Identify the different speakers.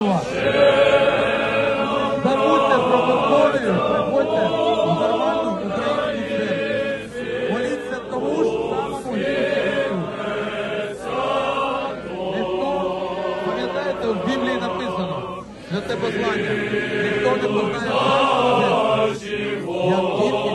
Speaker 1: Забудьте про Московію, приходьте в нормальну українську церкву. Моліться тому ж самому Ісусу. Ніхто, пам'ятаєте, в Біблії написано, святе послання, ніхто не познає Бога, як тільки